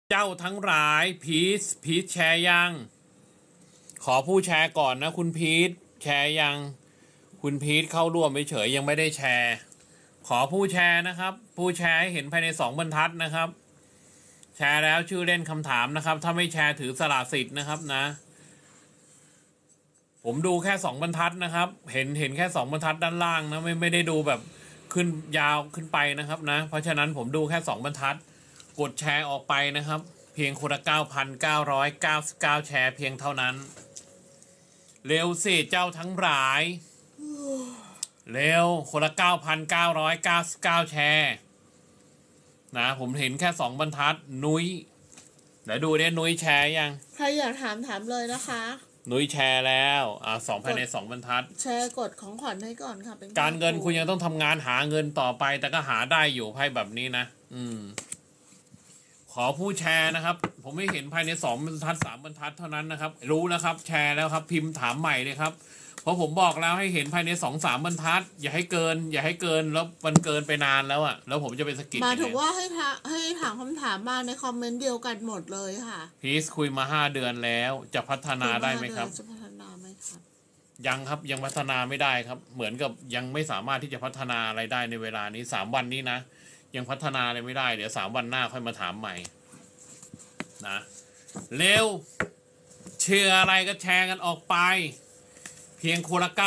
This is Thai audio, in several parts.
เจ้าทั้งหลายพีชแชร์ยังขอผู้แชร์ก่อนนะคุณพีชแชร์ยังคุณพีชเข้าร่วมเฉยยังไม่ได้แชร์ขอผู้แชร์นะครับผู้แชร์ให้เห็นภายใน2 บรรทัดนะครับแชร์แล้วชื่อเล่นคำถามนะครับถ้าไม่แชร์ถือสละสิทธิ์นะครับนะผมดูแค่2 บรรทัดนะครับเห็นแค่2 บรรทัดด้านล่างนะไม่ได้ดูแบบขึ้นยาวขึ้นไปนะครับนะเพราะฉะนั้นผมดูแค่2 บรรทัดกดแชร์ออกไปนะครับเพียงคนละ 9,999 แชร์เพียงเท่านั้นเร็วสิเจ้าทั้งหลายเร็วคนละ 9,999 แชร์นะผมเห็นแค่2 บรรทัดนุ้ยเดี๋ยวดูได้นุ้ยแชร์ยังใครอยากถามเลยนะคะนุ้ยแชร์แล้วภายใน2 บรรทัดแชร์กดของขวัญให้ก่อนค่ะเป็นการเงินคุณยังต้องทำงานหาเงินต่อไปแต่ก็หาได้อยู่ไพ่แบบนี้นะขอผู้แชร์นะครับผมไม่เห็นภายใน2 บรรทัด3 บรรทัดเท่านั้นนะครับรู้แล้วครับแชร์แล้วครับพิมพ์ถามใหม่เลยครับเพราะผมบอกแล้วให้เห็นภายใน2-3 บรรทัดอย่าให้เกินแล้วมันเกินไปนานแล้วอ่ะแล้วผมจะไปสกิดมาถึงว่าให้ถามคำถามมาในคอมเมนต์เดียวกันหมดเลยค่ะพีซคุยมา5 เดือนแล้วจะพัฒนาได้ไหมครับจะพัฒนาไหมครับยังครับยังพัฒนาไม่ได้ครับเหมือนกับยังไม่สามารถที่จะพัฒนาอะไรได้ในเวลานี้3 วันนี้นะยังพัฒนาอะไรไม่ได้เดี๋ยว3 วันหน้าค่อยมาถามใหม่นะเร็วเชื่ออะไรก็แชร์กันออกไปเพียงคนละ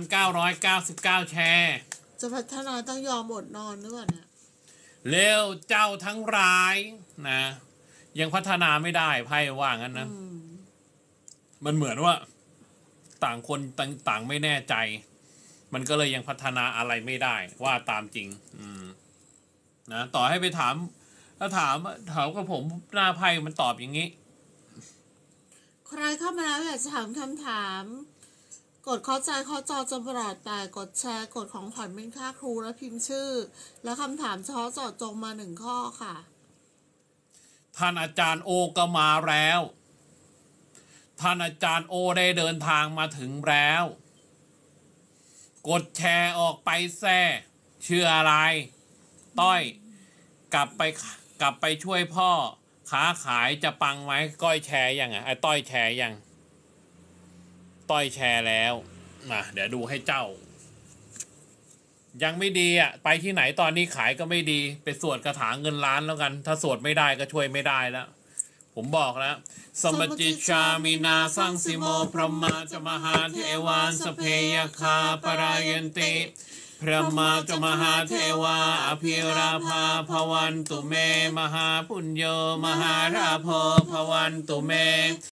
9,999 แชร์จะพัฒนาต้องยอมอดนอนหรือเปล่าเนี่ยเร็วเจ้าทั้งหลายนะยังพัฒนาไม่ได้ไพ่ว่างั้นนะมันเหมือนว่าต่างคนต่างไม่แน่ใจมันก็เลยยังพัฒนาอะไรไม่ได้ว่าตามจริงนะต่อให้ไปถามถ้าถามกับผมหน้าไพ่มันตอบอย่างนี้ใครเข้ามาแล้วอยากจะถามคำถามกดเข้าใจเข้าจอจนประหลาดแต่กดแชร์กดของขวัญเป็นค่าครูและพิมพ์ชื่อและคำถามเฉพาะเจาะจงมา1 ข้อค่ะท่านอาจารย์โอก็มาแล้วท่านอาจารย์โอได้เดินทางมาถึงแล้วกดแชร์ออกไปแซ่ชื่ออะไรต้อยกลับไปช่วยพ่อค้าขายจะปังไหมก้อยแชร์ยังไอ้ต้อยแชร์ยังต้อยแชร์แล้วมาเดี๋ยวดูให้เจ้ายังไม่ดีไปที่ไหนตอนนี้ขายก็ไม่ดีไปสวดคาถาเงินล้านแล้วกันถ้าสวดไม่ได้ก็ช่วยไม่ได้แล้วผมบอกแล้วสมจิชามินาสังสิโมพระมาจมหาเทวานสเพยคาปรายันติพระมาจมหาเทวาอภิราภาภวันตุเมมหาปุญโยมหาราโภภวันตุเม